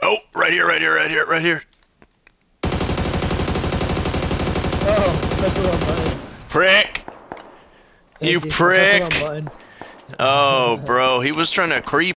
Oh, right here, right here, right here, right here. Oh, that's the wrong button. Prick! You Thank you. prick! That's the wrong button. Oh, bro, he was trying to creep.